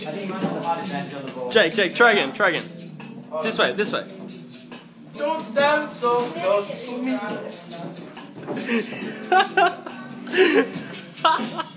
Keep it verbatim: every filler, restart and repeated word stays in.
Jake, Jake, try again, try again. This way, this way. Don't stand so close to me.